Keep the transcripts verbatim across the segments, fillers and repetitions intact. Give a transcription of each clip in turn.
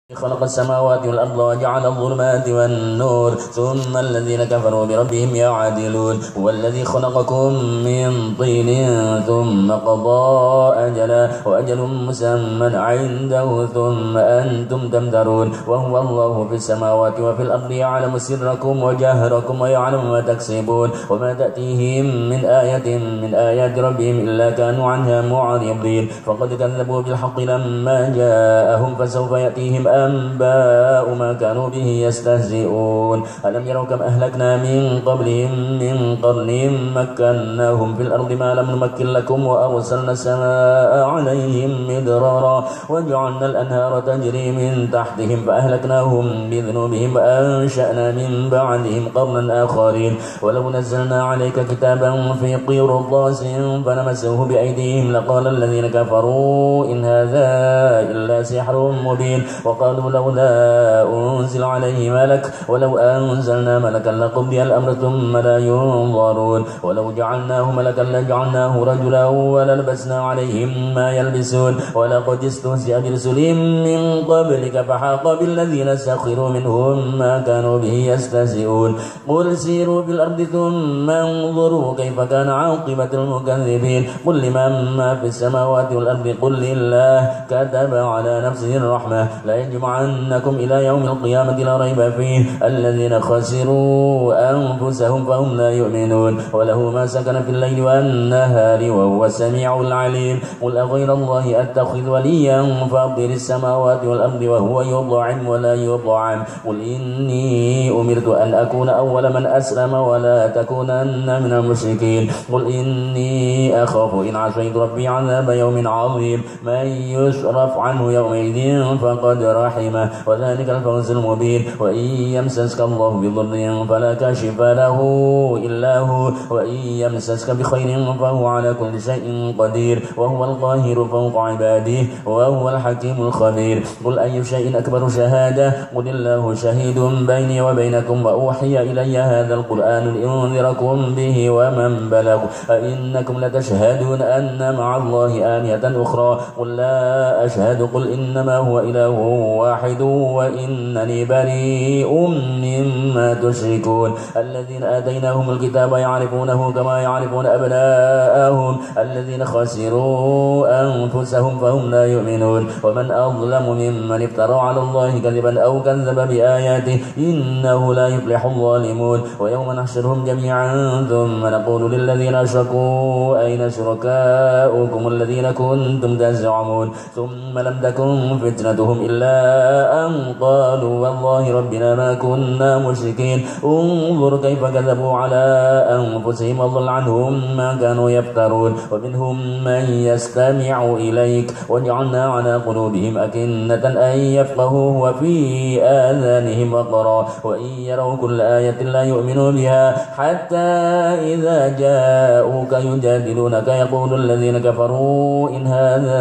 خلق السماوات والأرض وجعل الظلمات والنور ثم الذين كفروا بربهم يعدلون هو الذي خلقكم من طين ثم قضى أجلا وأجل مسمى عنده ثم أنتم تمترون وهو الله في السماوات وفي الأرض يعلم سركم وجهركم ويعلم ما تكسبون وما تأتيهم من آية من آيات ربهم إلا كانوا عنها معرضين فقد كذبوا بالحق لما جاءهم فسوف يأتيهم أنباء ما كانوا به يستهزئون ألم يروا كم أهلكنا من قبلهم من قرن مكناهم في الأرض ما لم نمكن لكم وأرسلنا السماء عليهم مدرارا وجعلنا الأنهار تجري من تحتهم فأهلكناهم بذنوبهم وأنشأنا من بعدهم قرنا آخرين ولو نزلنا عليك كتابا في قرطاس فلمسوه بأيديهم لقال الذين كفروا إن هذا إلا سحر مبين وقالوا لولا أنزل عليه ملك ولو أنزلنا ملكا لقضي الأمر ثم لا ينظرون ولو جعلناه ملكا لجعلناه رجلا وللبسنا عليهم ما يلبسون ولقد استهزئ برسل من قبلك فحاق بالذين سخروا منهم ما كانوا به يستهزئون قل سيروا في الأرض ثم انظروا كيف كان عاقبة المكذبين قل لمن ما في السماوات والأرض قل لله كتب على نفسه الرحمة لا يجمعنكم إلى يوم القيامة لا ريب فيه الذين خسروا أنفسهم فهم لا يؤمنون وله ما سكن في الليل والنهار وهو السميع العليم قل أغير الله أتخذ وليا فاطر السماوات والأرض وهو يطعم ولا يطعم قل إني أمرت أن أكون أول من أسلم ولا تكونن من المشركين قل إني أخاف إن عصيت ربي عذاب يوم عظيم من يصرف عنه يومئذ فقد رحمه وذلك الفوز المبين وإن يمسسك الله بضر فلا كاشف له إلا هو وإن يمسسك بخير فهو على كل شيء قدير وهو القاهر فوق عباده وهو الحكيم الخبير قل أي شيء أكبر شهادة قل الله شهيد بيني وبينكم وأوحي إلي هذا القرآن لأنذركم به ومن بلغ أئنكم لتشهدون أن مع الله آلهة أخرى قل لا أشهد قل إنما هو إله واحد وإنني بريء مما تشركون الذين آتيناهم الكتاب يعرفونه كما يعرفون أبناءهم الذين خسروا أنفسهم فهم لا يؤمنون ومن أظلم ممن افترى على الله كذبا أو كذب بآياته إنه لا يفلح الظالمون ويوم نحشرهم جميعا ثم نقول للذين أشركوا أين شركاؤكم الذين كنتم تزعمون ثم لم تكن فتنتهم إلا أن قالوا والله ربنا ما كنا مشركين انظر كيف كذبوا على أنفسهم وضل عنهم ما كانوا يفترون ومنهم من يستمع إليك وجعلنا على قلوبهم أكنة أن يفقهوا وفي آذانهم وقرا وإن يروا كل آية لا يؤمنوا بها حتى إذا جاءوك يجادلونك يقول الذين كفروا إن هذا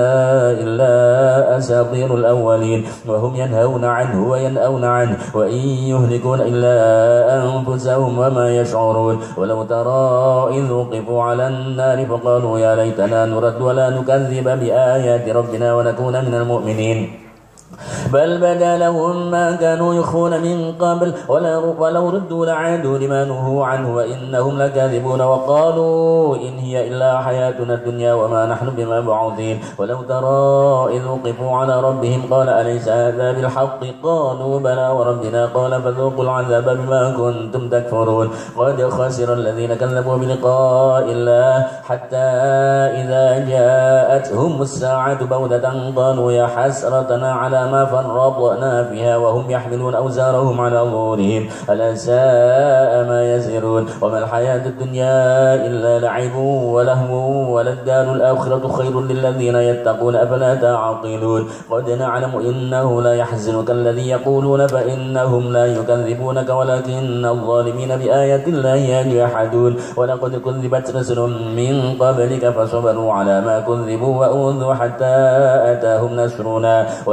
إلا أساطير الأولين وهم ينهون عنه وينأون عنه وإن يهلكون إلا أنفسهم وما يشعرون ولو ترى إذ وقفوا على النار فقالوا يا ليتنا نرد ولا نكذب بآيات ربنا ونكون من المؤمنين بل بدا لهم ما كانوا يخفون من قبل ولو ردوا لعادوا لما نهوا عنه وإنهم لكاذبون وقالوا إن هي إلا حياتنا الدنيا وما نحن بمبعوثين ولو ترى إذ وقفوا على ربهم قال أليس هذا بالحق قالوا بلى وربنا قال فذوقوا العذاب بما كنتم تكفرون قد خسر الذين كذبوا بلقاء الله حتى إذا جاءتهم الساعة بغتة قالوا يا حسرتنا على ما فرطنا فيها وهم يحملون أوزارهم على ظهورهم ألا ساء ما يزرون وما الحياة الدنيا إلا لعب ولهو وللدار الآخرة خير للذين يتقون أفلا تعقلون قد نعلم إنه لا يحزنك الذي يقولون فإنهم لا يكذبونك ولكن الظالمين بآيات الله يجحدون ولقد كذبت رسل من قبلك فصبروا على ما كذبوا وأوذوا حتى أتاهم نصرنا ولا مبالغ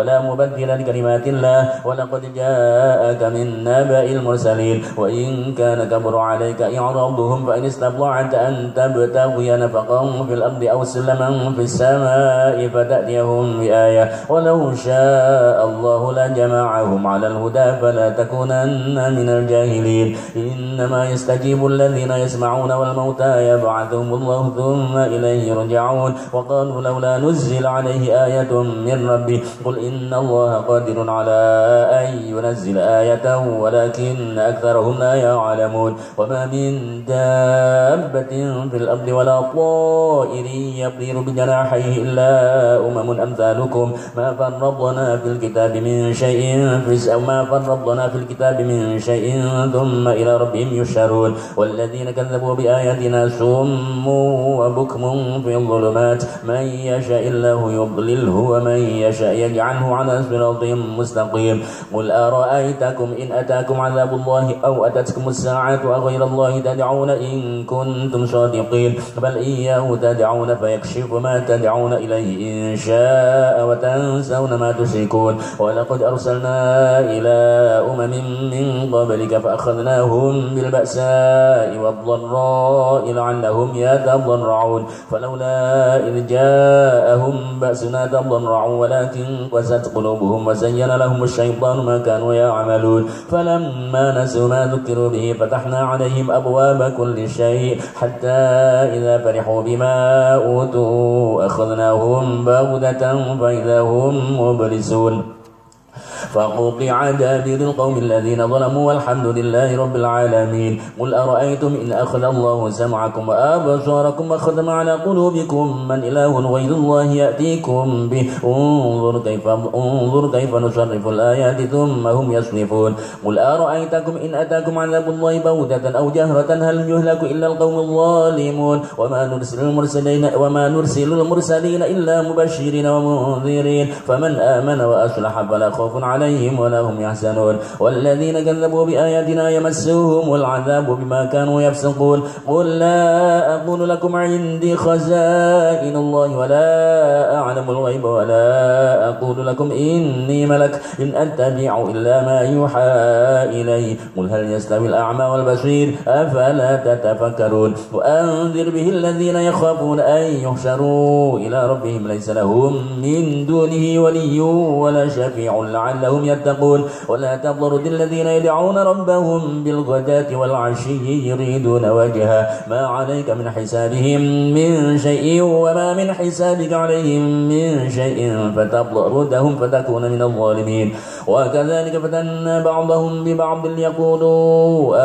مبدل لكلمات الله ولقد جاءك من نبأ المرسلين وإن كان كبر عليك إعراضهم فإن استطعت أن تبتغي نفقا في الأرض أو سلما في السماء فتأتيهم بآية ولو شاء الله لجمعهم على الهدى فلا تكونن من الجاهلين إنما يستجيب الذين يسمعون والموتى يبعثهم الله ثم إليه يرجعون وقالوا لولا نزل عليه آية من ربه قل إن الله قادر على أن ينزل آية ولكن أكثرهم لا يعلمون وما من دابة في الأرض ولا طائر يطير بجناحيه إلا أمم أمثالكم ما فرطنا في الكتاب من شيء في ما فرطنا في الكتاب من شيء ثم إلى ربهم يشرون والذين كذبوا بآياتنا سم وبكم في الظلمات من يشاء الله يضلله ومن يشاء يجعله على صراط مستقيم قل أرأيتكم إن أتاكم عذاب الله أو أتتكم الساعة أغير الله تدعون إن كنتم صادقين بل إياه تدعون فيكشف ما تدعون إليه إن شاء وتنسون ما تشركون ولقد أرسلنا إلى أمم من قبلك فأخذناهم بالبأساء والضراء لعلهم يتضرعون فلولا إذ جاءهم بأسنا تضرعوا ولكن قست قلوبهم وزين لهم الشيطان ما كانوا يعملون فلما نسوا ما ذكروا به فتحنا عليهم أبواب كل شيء حتى إذا فرحوا بما أوتوا أخذناهم بغتة فإذا هم مبلسون فقطع دابر القوم الذين ظلموا والحمد لله رب العالمين قل أرأيتم إن أخذ الله سمعكم وأبصاركم وختم على قلوبكم من إله غير الله يأتيكم به انظر كيف, انظر كيف نصرف الآيات ثم هم يصرفون قل أرأيتكم إن أتاكم عذاب الله بغتة أو جهرة هل يهلك إلا القوم الظالمون وما نرسل المرسلين وما نرسل المرسلين إلا مبشرين ومنذرين فمن آمن وأصلح فلا خوف عليهم ولا هم يحزنون والذين كذبوا بآياتنا يمسهم العذاب بما كانوا يفسقون قل لا أقول لكم عندي خزائن الله ولا أعلم الغيب ولا أقول لكم إني ملك إن أتبع إلا ما يوحى إلي قل هل يستوي الأعمى والبصير أفلا تتفكرون وأنذر به الذين يخافون أن يحشروا إلى ربهم ليس لهم من دونه ولي ولا شفيع لعلهم يتقون ولا تضرد الذين يدعون ربهم بالغداة والعشي يريدون وجهه ما عليك من حسابهم من شيء وما من حسابك عليهم من شيء فتطردهم فتكون من الظالمين وكذلك فتنا بعضهم ببعض ليقولوا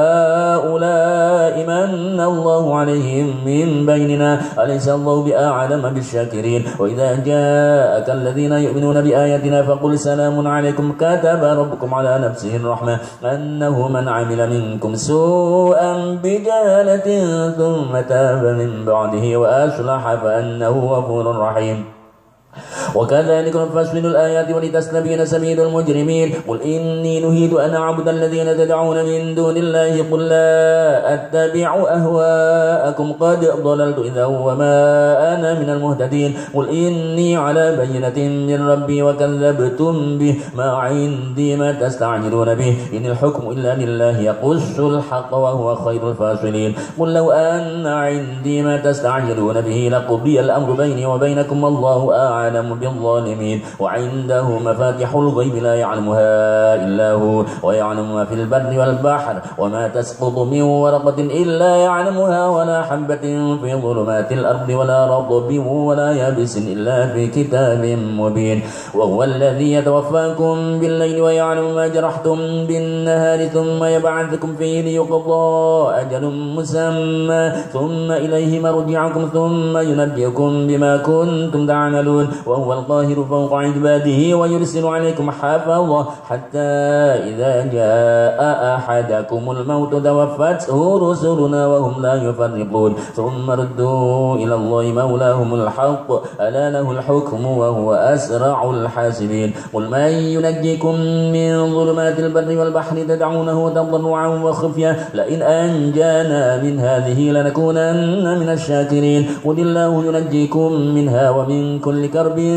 أهؤلاء من الله عليهم من بيننا أليس الله بأعلم بالشاكرين وإذا جاءك الذين يؤمنون بآياتنا فقل سلام عليكم كتب ربكم على نفسه الرحمة أنه من عمل منكم سوءا بجهالة ثم تاب من بعده وأصلح فأنه غفور رحيم وكذلك نفصل الآيات ولتستبين سبيل المجرمين قل إني نهيت أن أعبد الذين تدعون من دون الله قل لا أتبع أهواءكم قد ضللت إذا وما أنا من المهتدين قل إني على بينة من ربي وكذبتم به ما عندي ما تستعجلون به إن الحكم إلا لله يقص الحق وهو خير الفاصلين قل لو أن عندي ما تستعجلون به لقضي الأمر بيني وبينكم والله أعلم بالظالمين وعنده مفاتح الغيب لا يعلمها إلا هو ويعلم ما في البر والبحر وما تسقط من ورقة إلا يعلمها ولا حبة في ظلمات الأرض ولا رطب ولا يابس إلا في كتاب مبين وهو الذي يتوفاكم بالليل ويعلم ما جرحتم بالنهار ثم يبعثكم فيه ليقضى أجل مسمى ثم إليه مرجعكم ثم ينبئكم بما كنتم تعملون وهو القاهر فوق عباده ويرسل عليكم حافظا حتى إذا جاء أحدكم الموت توفته رسلنا وهم لا يفرقون ثم ردوا إلى الله مولاهم الحق ألا له الحكم وهو أسرع الحاسبين قل من ينجيكم من ظلمات البر والبحر تدعونه تضرعا وخفيا لئن أنجانا من هذه لنكونن من الشاكرين قل الله ينجيكم منها ومن كل كرب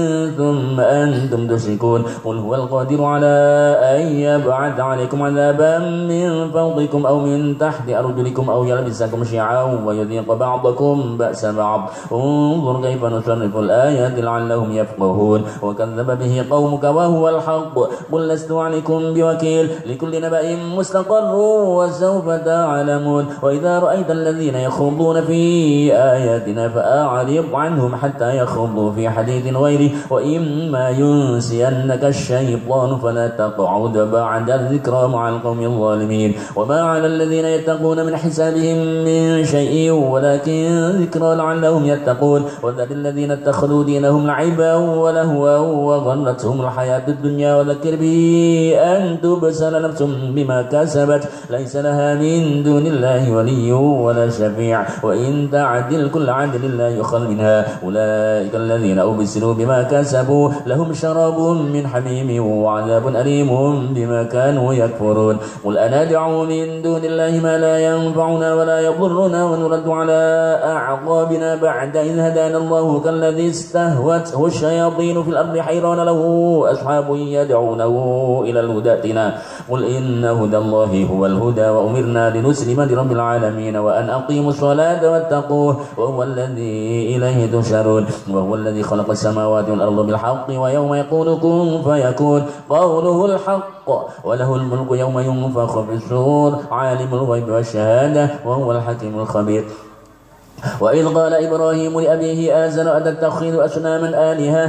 ثم أنتم تشركون قل هو القادر على أن يبعث عليكم عذابا من فوقكم أو من تحت أرجلكم أو يلبسكم شيعا ويذيق بعضكم بأس بعض انظر كيف نصرف الآيات لعلهم يفقهون وكذب به قومك وهو الحق قل لست عليكم بوكيل لكل نبأ مستقر وسوف تعلمون وإذا رأيت الذين يخوضون في آياتنا فأعرض عنهم حتى يخوضوا في حديث غيره وإما ينسينك الشيطان فلا تقعد بعد الذكرى مع القوم الظالمين وما على الذين يتقون من حسابهم من شيء ولكن ذكرى لعلهم يتقون وذل الذين اتخذوا دينهم لعبا ولهوا وغرتهم الحياة الدنيا وذكر به أن تبسل نفس بما كسبت ليس لها من دون الله ولي ولا شفيع وإن تعدل كل عدل لا يخل منها أولئك الذين أبسلوا بما كسبوا لهم شراب من حميم وعذاب أليم بما كانوا يكفرون قل أندعو من دون الله ما لا ينفعنا ولا يضرنا ونرد على أعقابنا بعد إذ هدانا الله كالذي استهوته الشياطين في الأرض حيران له أصحاب يدعونه إلى الهدى ائتنا قل إن هدى الله هو الهدى وأمرنا لنسلم لرب العالمين وأن أقيموا الصلاة واتقوه وهو الذي إليه تشرون وهو الذي خلق السماوات والأرض بالحق ويوم يقول كن فيكون قوله الحق وله الملك يوم ينفخ في الصور عالم الغيب والشهادة وهو الحكيم الخبير وإذ قال إبراهيم لأبيه آزر أتتخذ أصناما آلهة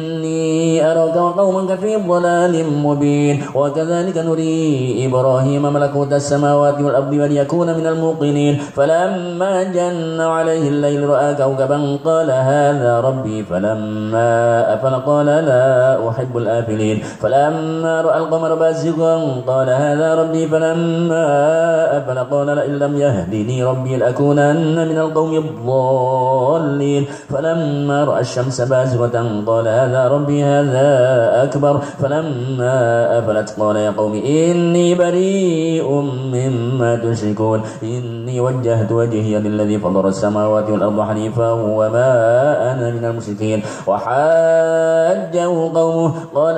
إني أراك وقومك في ضلال مبين وكذلك نري إبراهيم ملكوت السماوات والأرض وليكون من الموقنين فلما جن عليه الليل رأى كوكبا قال هذا ربي فلما أفل قال لا أحب الآفلين فلما رأى القمر بازغا قال هذا ربي فلما أفل قال لئن لم يهدني ربي لأكونن من القوم الضالين فلما رأى الشمس بازغة قال هذا ربي هذا أكبر فلما أفلت قال يا قوم إني بريء مما تشركون إني وجهت وجهي للذي فطر السماوات والأرض حنيفا وما أنا من المشركين وحاجه قومه قال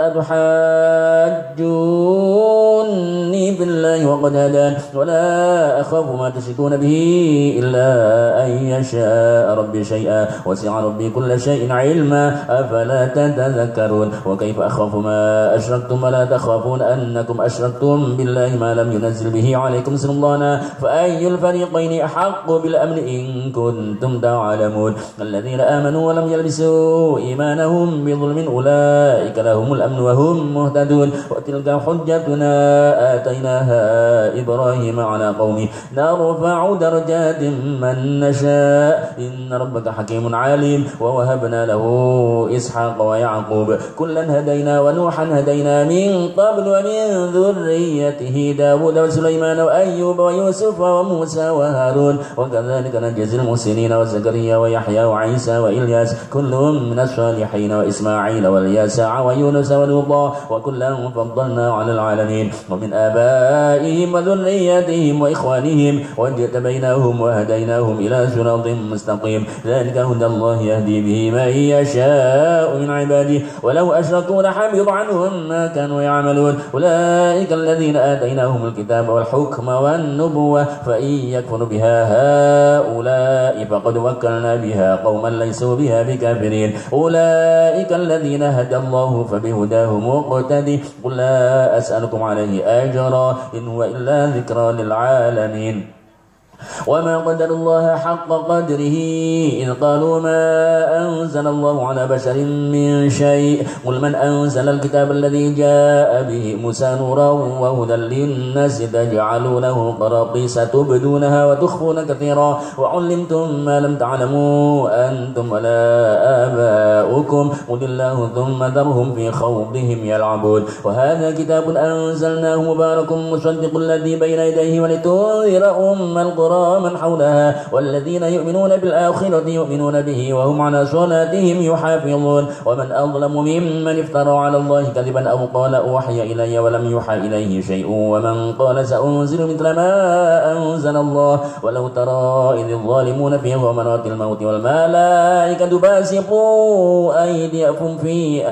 أتحاجوني في الله وقد هدان ولا أخاف ما تشركون به إلا أن يشاء ربي شيئا وسع ربي كل شيء علما أفلا تتذكرون وكيف أخاف ما أشركتم ولا تخافون أنكم أشركتم بالله ما لم ينزل به عليكم سلطانا فأي الفريقين أحق بالأمن إن كنتم تعلمون الذين آمنوا ولم يلبسوا إيمانهم بظلم أولئك لهم الأمن وهم مهتدون وتلك حجتنا آتيناها إبراهيم على قومه نرفع درجات من نشاء إن ربك حكيم عليم ووهبنا له إسحاق ويعقوب كلا هدينا ونوحا هدينا من قبل ومن ذريته داود وسليمان وأيوب ويوسف وموسى وهارون وكذلك نجزي المحسنين وزكريا ويحيى وعيسى وإلياس كلهم من الصالحين وإسماعيل واليسع ويونس ولوطا وكلا فضلنا على العالمين ومن آبائهم وذرياتهم وإخوانهم واجتبيناهم وهديناهم إلى صراط مستقيم ذلك هدى الله يهدي به من يشاء من عباده ولو أشركوا لحبط عنهم ما كانوا يعملون أولئك الذين آتيناهم الكتاب والحكم والنبوة فإن يكفر بها هؤلاء فقد وكلنا بها قوما ليسوا بها بكافرين أولئك الذين هدى الله فبهداه مقتدي قل لا أسألكم عليه أجرا إن هو إلا ذكرى للعالمين وما قدر الله حق قدره إذ قالوا ما أنزل الله على بشر من شيء قل من أنزل الكتاب الذي جاء به موسى نورا وهدى للناس تجعلونه قراطيس تبدونها وتخفون كثيرا وعلمتم ما لم تعلموا أنتم ولا آباؤكم قل الله ثم ذرهم في خوضهم يلعبون وهذا كتاب أنزلناه مبارك مصدق الذي بين يديه ولتنذر أم القرى وترى من حولها والذين يؤمنون بالآخرة يؤمنون به وهم على صلاتهم يحافظون ومن أظلم ممن افترى على الله كذبا أو قال أوحي إلي ولم يوحى إليه شيء ومن قال سأنزل مثل ما أنزل الله ولو ترى إذ الظالمون في غمرات الموت والملائكة باسطوا أيديهم في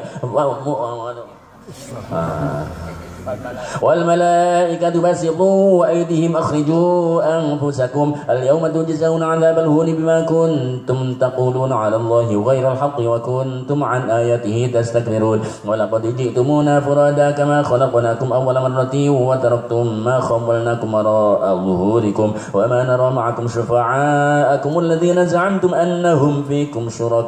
والملائكة باسطوا أيديهم أخرجوا أنفسكم اليوم تجزون عذاب الهون بما كنتم تقولون على الله غير الحق وكنتم عن آياته تستكبرون ولقد جئتمونا فرادا كما خلقناكم أول مرة وتركتم ما خولناكم وراء ظهوركم وما نرى معكم شفعاءكم الذين زعمتم أنهم فيكم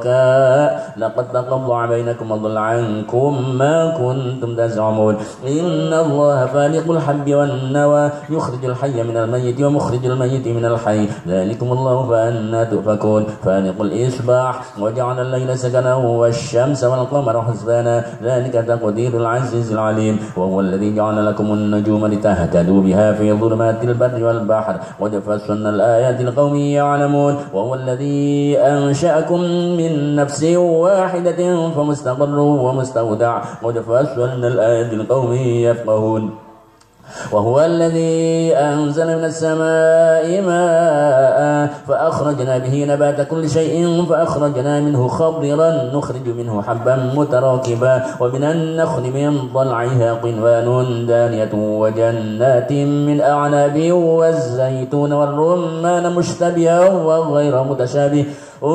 شركاء لقد تقطع بينكم وضل عنكم ما كنتم تزعمون إن الله فالق الحب والنوى يخرج الحي من الميت ومخرج الميت من الحي ذلكم الله فأنا تؤفكون فالق الإصباح وجعل الليل سكنا والشمس والقمر حسبانا ذلك تقدير العزيز العليم وهو الذي جعل لكم النجوم لتهتدوا بها في ظلمات البر والبحر قد فصلنا الآيات لقوم يعلمون وهو الذي أنشأكم من نفس واحدة فمستقر ومستودع قد فصلنا الآيات لقوم يفقهون وهو الذي أنزل من السماء ماء فأخرجنا به نبات كل شيء فأخرجنا منه خضرا نخرج منه حبا متراكبا ومن النخل من طلعها قنوان دانية وجنات من أعناب والزيتون والرمان مشتبها وغير متشابه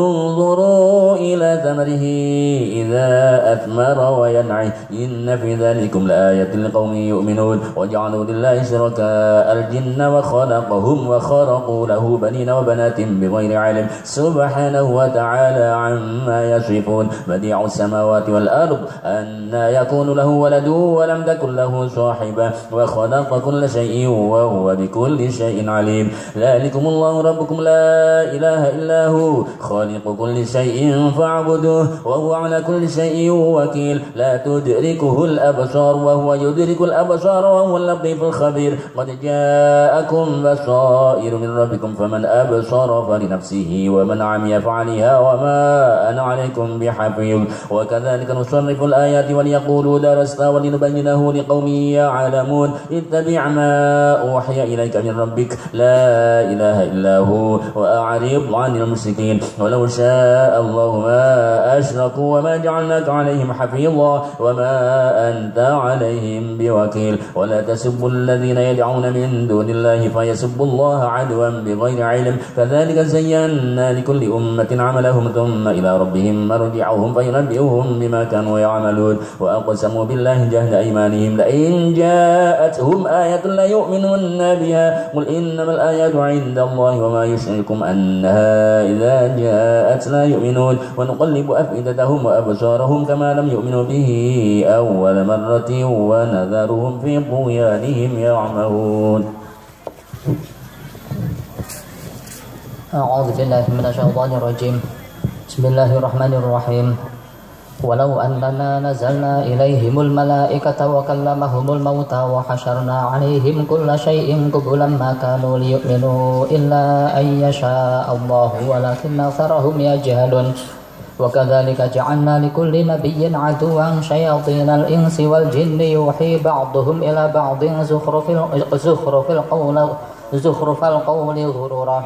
انظروا إلى ثمره إذا أثمر وينعي إن في ذلكم لآية لقوم يؤمنون وجعلوا لله شركاء الجن وخلقهم وخرقوا له بنين وبنات بغير علم سبحانه وتعالى عما يصفون بديع السماوات والأرض أنى يكون له ولد ولم تكن له صاحبة وخلق كل شيء وهو بكل شيء عليم ذلكم الله ربكم لا إله إلا هو خالق كل شيء فاعبدوه وهو على كل شيء وكيل لا تدركه الأبصار وهو يدرك الأبصار وهو اللطيف الخبير قد جاءكم بصائر من ربكم فمن أبصر فلنفسه ومن عمي فعليها وما أنا عليكم بحفيظ وكذلك نصرف الآيات وليقولوا درست ولنبينه لقوم يعلمون اتبع ما أوحي إليك من ربك لا إله إلا هو وأعرض عن المشركين ولو شاء الله ما أشركوا وما جعلناك عليهم حفيظا وما أنت عليهم بوكيل ولا تسبوا الذين يدعون من دون الله فيسبوا الله عدوا بغير علم كذلك زينا لكل أمة عملهم ثم إلى ربهم مرجعهم فينبئهم بما كانوا يعملون وأقسموا بالله جهد أيمانهم لئن جاءتهم آية لا يؤمنون بها قل إنما الآيات عند الله وما يشركم أنها إذا جاءت لا يؤمنون ونقلب أفئدتهم وأبصارهم كما لم يؤمنوا به أول مرة ونذرهم في طغيانهم يعمهون أعوذ بالله من الشيطان الرجيم بسم الله الرحمن الرحيم ولو أننا نزلنا إليهم الملائكة وكلمهم الموتى وحشرنا عليهم كل شيء قبلا ما كانوا ليؤمنوا إلا أن يشاء الله ولكن أكثرهم يجهلون وكذلك جعلنا لكل نبي عدوا شياطين الإنس والجن يوحي بعضهم إلى بعض زخرف زخرف القول زخرف القول غرورا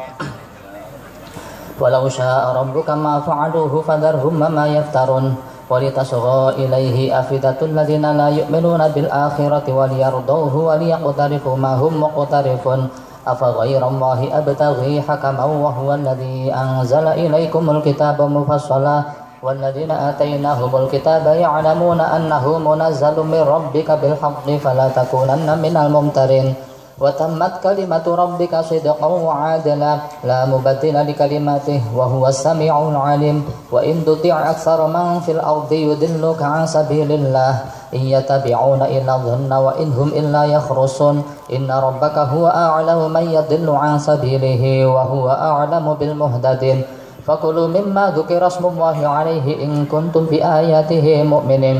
ولو شاء ربك ما فعلوه فذرهم ما يفترون ولتصغى إليه أفئدة الذين لا يؤمنون بالآخرة وليرضوه وليقترفوا ما هم مقترفون أفغير الله أبتغي حكما وهو الذي أنزل إليكم الكتاب مفصلا والذين آتيناهم الكتاب يعلمون أنه منزل من ربك بالحق فلا تكونن من الممترين وتمت كلمة ربك صدقا وعادلا لا مبدل لكلماته وهو السميع العليم وإن تطع أكثر من في الأرض يدلك عن سبيل الله إن يتبعون إلا الظن وإن هم إلا يخرصون إن ربك هو أعلم من يضل عن سبيله وهو أعلم بالمهتدين فكلوا مما ذكر اسم الله عليه إن كنتم بآياته مؤمنين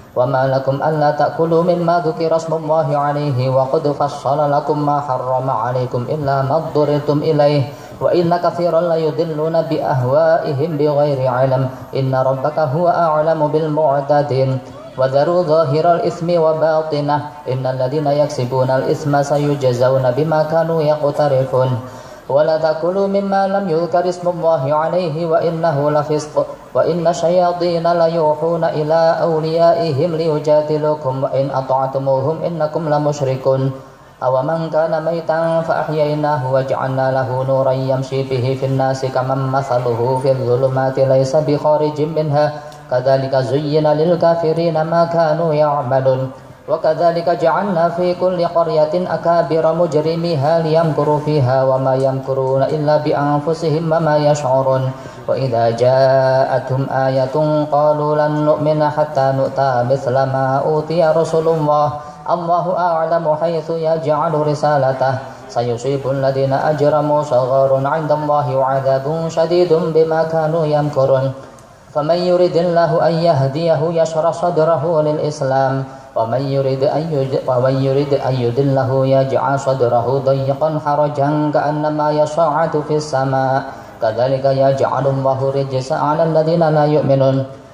وما لكم ألا تأكلوا مما ذكر اسم الله عليه وقد فصل لكم ما حرم عليكم إلا ما اضطررتم إليه وإن كثيرا ليضلون بأهوائهم بغير علم إن ربك هو أعلم بالمعتدين وذروا ظاهر الإثم وباطنه إن الذين يكسبون الإثم سيجزون بما كانوا يقترفون ولا تأكلوا مما لم يذكر اسم الله عليه وإنه لفسق وإن الشياطين ليوحون إلى أوليائهم ليجادلوكم وإن أطعتموهم إنكم لمشركون أو من كان ميتا فأحييناه وجعلنا له نورا يمشي به في الناس كمن مثله في الظلمات ليس بخارج منها كذلك زين للكافرين ما كانوا يعملون وكذلك جعلنا في كل قرية أكابر مجرميها ليمكروا فيها وما يمكرون إلا بأنفسهم وما يشعرون وإذا جاءتهم آية قالوا لن نؤمن حتى نؤتى مثل ما أوتي رسل الله الله أعلم حيث يجعل رسالته سيصيب الذين أجرموا صغار عند الله وعذاب شديد بما كانوا يمكرون فمن يريد الله أن يهديه يشرح صدره للإسلام ومن يريد أن ومن يريد أن يضله يجعل صدره ضيقا حرجا كأنما يصعد في السماء كذلك يجعل الله الرجس على الذين لا يؤمنون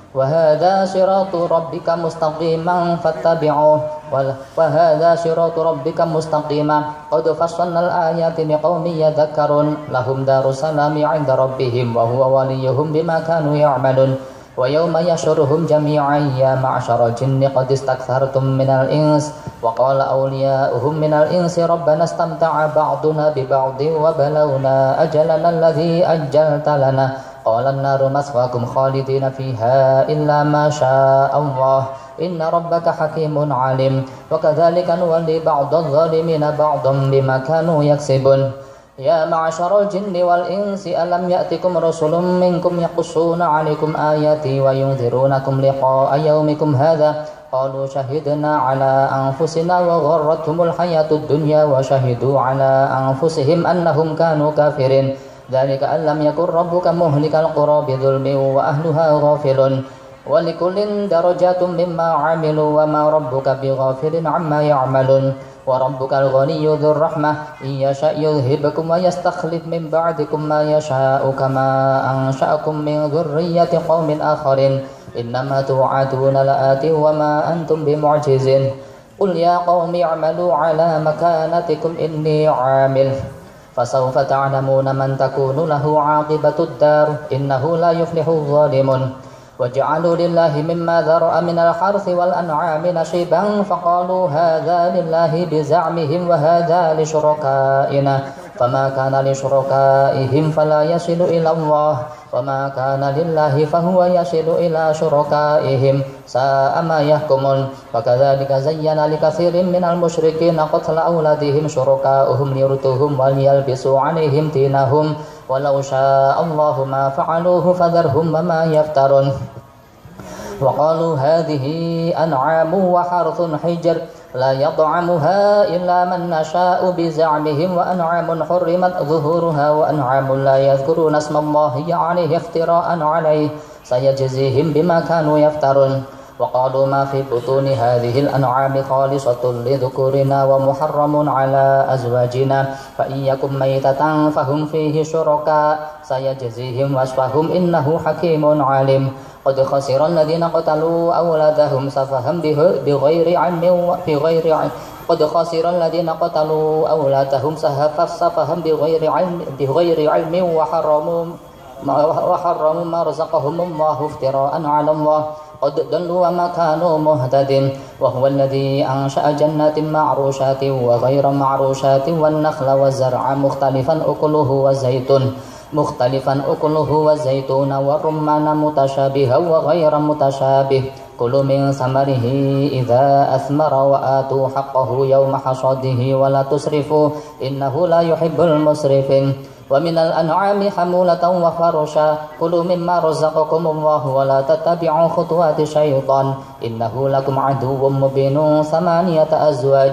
وهذا صراط ربك مستقيما فاتبعوه وهذا صراط ربك مستقيما قد فصلنا الآيات لقوم يذكرون لهم دار السلام عند ربهم وهو وليهم بما كانوا يعملون ويوم يحشرهم جميعا يا معشر الجن قد استكثرتم من الإنس وقال أولياؤهم من الإنس ربنا استمتع بعضنا ببعض وبلغنا أجلنا الذي أجلت لنا قال النار مثواكم خالدين فيها إلا ما شاء الله إن ربك حكيم عليم وكذلك نولي بعض الظالمين بعضا بما كانوا يكسبون يا معشر الجن والإنس ألم يأتكم رسل منكم يقصون عليكم آياتي وينذرونكم لقاء يومكم هذا قالوا شهدنا على أنفسنا وغرتهم الحياة الدنيا وشهدوا على أنفسهم أنهم كانوا كافرين ذلك أن لم يكن ربك مهلك القرى بظلم وأهلها غافلون ولكل درجات مما عملوا وما ربك بغافل عما يعملون وربك الغني ذو الرحمة إن يشاء يذهبكم ويستخلف من بعدكم ما يشاء كما أنشأكم من ذرية قوم آخرين إنما توعدون لآت وما أنتم بمعجزين قل يا قوم اعملوا على مكانتكم إني عامل فسوف تعلمون من تكون له عاقبة الدار إنه لا يفلح الظالمون وجعلوا لله مما ذرأ من الحرث والأنعام نصيبا فقالوا هذا لله بزعمهم وهذا لشركائنا فما كان لشركائهم فلا يصل إلى الله وما كان لله فهو يصل إلى شركائهم ساء ما يحكمون وكذلك زين لكثير من المشركين قتل أولادهم شركاؤهم ليردوهم وليلبسوا عليهم دينهم ولو شاء الله ما فعلوه فذرهم وما يفترون وقالوا هذه أنعام وحرث حجر لا يطعمها إلا من نشاء بزعمهم وأنعام حرمت ظهورها وأنعام لا يذكرون اسم الله عليه افتراء عليه سيجزيهم بما كانوا يفترون وقالوا ما في بطون هذه الأنعام خالصة لذكورنا ومحرم على أزواجنا فإن يكن ميتة فهم فيه شركاء سيجزيهم وصفهم إنه حكيم عليم قد خسر الذين قتلوا أولادهم سفها بغير علم بغير علم قد خسر الذين قتلوا أولادهم سفها بغير علم بغير علم وحرموا وحرموا ما رزقهم الله افتراء على الله قد ضلوا وما كانوا مهتدين وهو الذي أنشأ جنات معروشات وغير معروشات والنخل والزرع مختلفا أكله والزيتون مختلفا أكله والزيتون والرمان متشابها وغير متشابه كلوا من ثمره إذا أثمر وآتوا حقه يوم حصاده ولا تسرفوا إنه لا يحب المسرفين ومن الأنعام حمولة وفرشا كلوا مما رزقكم الله ولا تتبعوا خطوات الشيطان إنه لكم عدو مبين ثمانية أزواج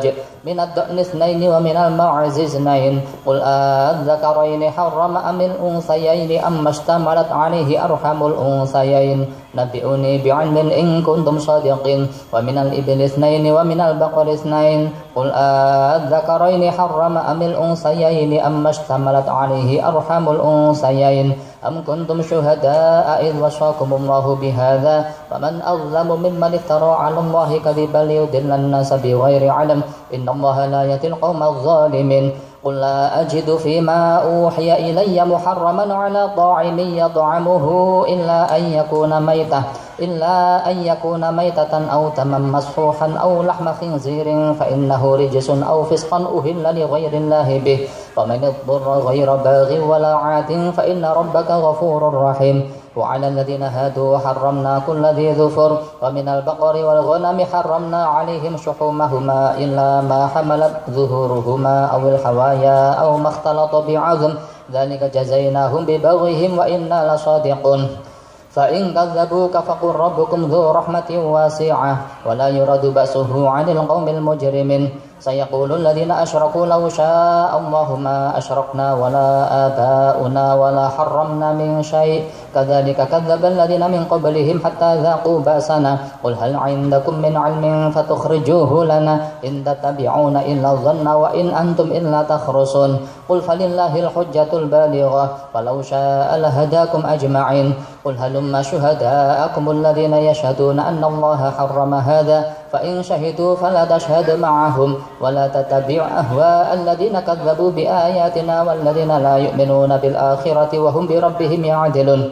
من الضأن اثنين ومن المعز اثنين قل أذكرين حرم أم الأنثيين أما اشتملت عليه أرحم الأنثيين نبئوني بعلم إن كنتم صادقين ومن الإبل اثنين ومن البقر اثنين قل أذكرين حرم أم الأنثيين أما اشتملت عليه أرحم الأنثيين أم كنتم شهداء إذ وصاكم الله بهذا فمن أظلم ممن افترى على الله كذبا ليضل الناس بغير علم إن الله لا يهدي القوم الظالمين قل لا أجد فيما أوحي إلي محرما على طاعم يطعمه إلا أن يكون ميتة إلا أن يكون ميتة أو دما مسفوحا أو لحم خنزير فإنه رجس أو فسقا أهل لغير الله به ومن اضطر غير باغ ولا عاد فإن ربك غفور رحيم وعلى الذين هادوا حرمنا كل ذي ظفر ومن البقر والغنم حرمنا عليهم شحومهما إلا ما حملت ظهورهما أو الحوايا أو ما اختلط بعظم ذلك جزيناهم ببغيهم وإنا لصادقون فإن كذبوك فقل ربكم ذو رحمة واسعة ولا يرد بأسه عن القوم المجرمين سيقول الذين أشركوا لو شاء الله ما أشركنا ولا آباؤنا ولا حرمنا من شيء كذلك كذب الذين من قبلهم حتى ذاقوا بأسنا قل هل عندكم من علم فتخرجوه لنا إن تتبعون إلا الظن وإن أنتم إلا تخرصون قل فلله الحجة البالغة ولو شاء لهداكم أجمعين قل هلم شهداءكم الذين يشهدون أن الله حرم هذا فإن شهدوا فلا تشهد معهم ولا تتبع أهواء الذين كذبوا بآياتنا والذين لا يؤمنون بالآخرة وهم بربهم يعدلون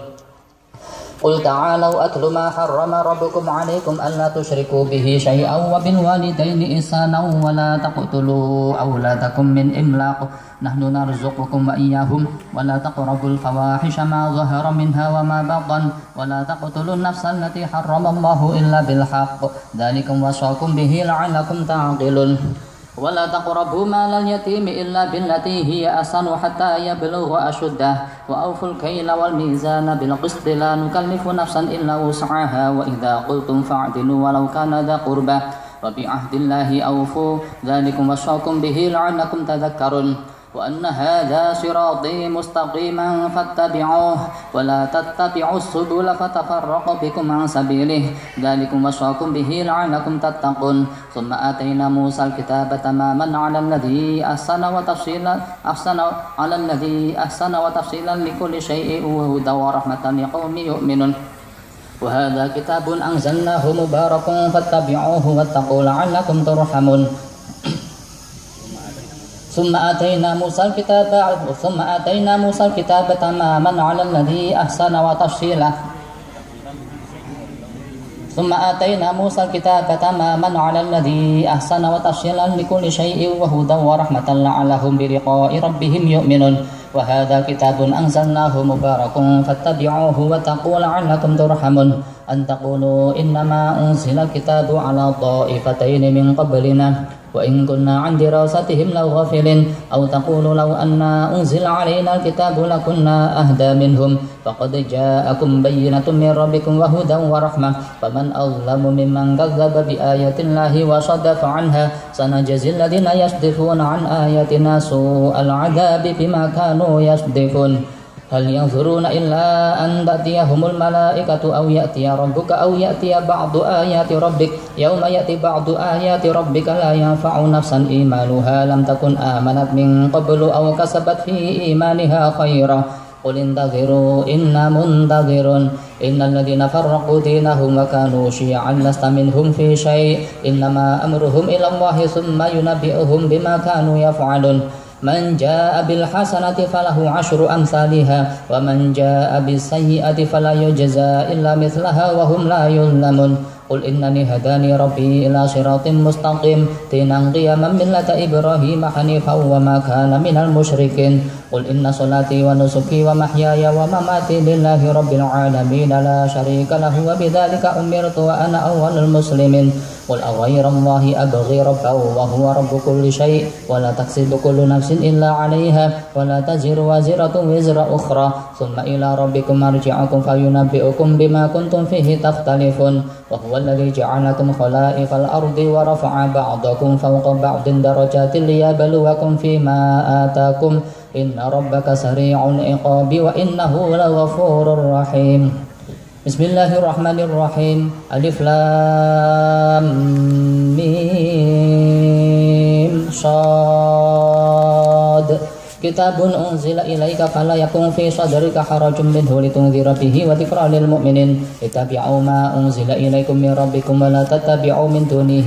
قل تعالوا أتل ما حرم ربكم عليكم ألا تشركوا به شيئا وبالوالدين إحسانا ولا تقتلوا أولادكم من إملاق نحن نرزقكم وإياهم ولا تقربوا الفواحش ما ظهر منها وما بطن ولا تقتلوا النفس التي حرم الله إلا بالحق ذلكم وصاكم به لعلكم تعقلون ولا تقربوا مال اليتيم إلا بالتي هي أحسن حتى يبلغ أشده وأوفوا الكيل والميزان بالقسط لا نكلف نفسا إلا وسعها وإذا قلتم فاعدلوا ولو كان ذا قربى وبعهد الله أوفوا ذلكم وصاكم به لعلكم تذكرون وأن هذا صراطي مستقيما فاتبعوه ولا تتبعوا السبل فتفرق بكم عن سبيله ذلكم وصاكم به لعلكم تتقون ثم آتينا موسى الكتاب تماما على الذي أحسن وتفصيلا أحسن على الذي أحسن وتفصيلا لكل شيء وهدى ورحمة لقوم يؤمنون وهذا كتاب أنزلناه مبارك فاتبعوه واتقوا لعلكم ترحمون ثم آتينا موسى الكتاب ثم آتينا موسى الكتاب تماما على الذي أحسن وتفصيلا ثم آتينا موسى الكتاب تماما على الذي أحسن وتفصيلا لكل شيء وهدى ورحمة لعلهم بلقاء ربهم يؤمنون وهذا كتاب أنزلناه مبارك فاتبعوه واتقوا لعلكم ترحمون أن تقولوا إنما أنزل الكتاب على طائفتين من قبلنا وإن كنا عن دراستهم لغافلين أو تقولوا لو أن أنزل علينا الكتاب لكنا أهدى منهم فقد جاءكم بينة من ربكم وهدى ورحمة فمن أظلم ممن كذب بآيات الله وصدف عنها سنجزي الذين يصدفون عن آياتنا سوء العذاب بما كانوا يصدفون هل ينظرون إلا أن تأتيهم الملائكة أو يأتي ربك أو يأتي بعض آيات ربك يوم يأتي بعض آيات ربك لا ينفع نفسا إيمانها لم تكن آمنت من قبل أو كسبت في إيمانها خيرا قل انتظروا إنا منتظرون إن الذين فرقوا دينهم وكانوا شيعا لست منهم في شيء إنما أمرهم إلى الله ثم ينبئهم بما كانوا يفعلون من جاء بالحسنة فله عشر أمثالها ومن جاء بالسيئة فلا يجزى إلا مثلها وهم لا يظلمون قل إنني هداني ربي إلى صراط مستقيم دينا قيما ملة إبراهيم حنيفا وما كان من المشركين قل إن صلاتي ونسكي ومحياي ومماتي لله رب العالمين لا شريك له وبذلك أمرت وأنا أول المسلمين قل أغير الله أبغي ربا وهو رب كل شيء ولا تكسب كل نفس إلا عليها ولا تزر وازرة وزر أخرى ثم إلى ربكم مرجعكم فينبئكم بما كنتم فيه تختلفون وهو الذي جعلكم خلائف الأرض ورفع بعضكم فوق بعض درجات ليبلوكم فيما آتاكم إن ربك سريع العقاب وإنه لغفور رحيم. بسم الله الرحمن الرحيم. ألف لام ميم صاد كتاب أنزل إليك فلا يكن في صدرك حرج منه لتنذر به وذكرى للمؤمنين اتبعوا ما أنزل إليكم من ربكم ولا تتبعوا من دونه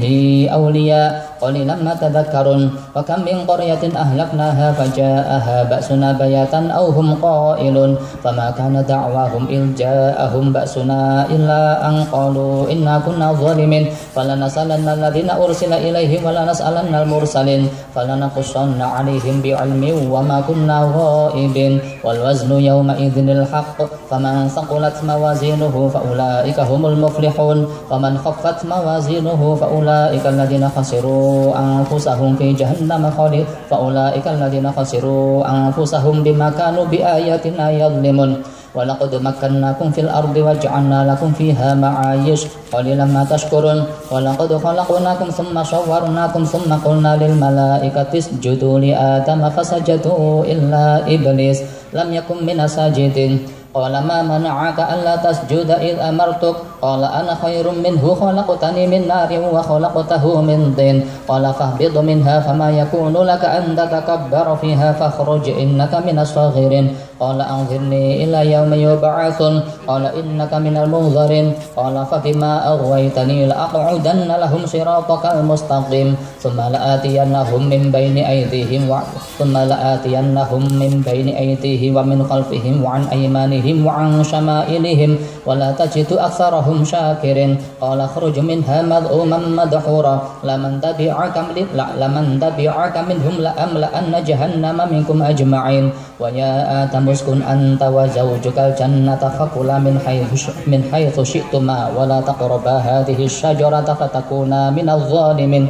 أولياء قليلا ما تذكرون. وكم من قرية أهلكناها فجاءها بأسنا بياتا أو هم قائلون فما كان دعواهم إذ جاءهم بأسنا إلا أن قالوا إنا كنا ظالمين فلنسألن الذين أرسل إليهم ولنسألن المرسلين فلنقصن عليهم بعلم وما كنا غائبين والوزن يومئذ الحق فمن ثقلت موازينه فأولئك هم المفلحون ومن خفت موازينه فأولئك الذين خسروا أنفسهم في جهنم خالدين فأولئك الذين خسروا أنفسهم بما كانوا بآياتنا يظلمون. ولقد مكناكم في الأرض وجعلنا لكم فيها معايش قليلا ما تشكرون. ولقد خلقناكم ثم صورناكم ثم قلنا للملائكة اسجدوا لآدم فسجدوا إلا إبليس لم يكن من الساجدين قال ما منعك ألا تسجد إذ أمرتك قال أنا خير منه خلقتني من نار وخلقته من طين قال فاهبط منها فما يكون لك أن تتكبر فيها فاخرج إنك من الصاغرين قال أنظرني إلى يوم يبعثون قال إنك من المنظرين قال فبما أغويتني لأقعدن لهم صراطك المستقيم ثم لآتينهم من بين أيديهم ثم لآتينهم من بين أيديهم ومن خلفهم وعن أيمانهم وعن شمائلهم ولا تجد أكثرهم شاكرين قال اخرج منها مذءوما مدحورا لمن تبعك لمن تبعك منهم لأملأن جهنم منكم أجمعين ويا آدم اسكن أنت وزوجك الجنة فكلا من حيث من حيث شئتما ولا تقربا هذه الشجرة فتكونا من الظالمين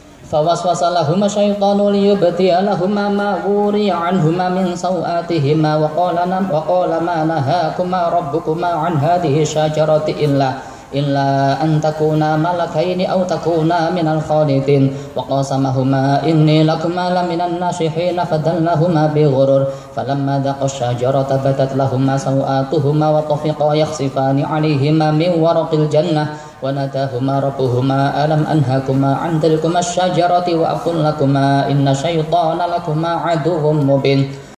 فوسوس لهما الشيطان ليبدي لهما ما وري عنهما من سوآتهما وقال وقال ما نهاكما ربكما عن هذه الشجرة إلا إلا أن تكونا ملكين أو تكونا من الخالدين وقاسمهما إني لكما لمن الناصحين فدلهما بغرور فلما ذاقا الشجرة بدت لهما سوآتهما وطفقا يخصفان عليهما من ورق الجنة وناداهما ربهما ألم أنهكما عن تلكما الشجرة وأقل لكما إن الشيطان لكما عدو مبين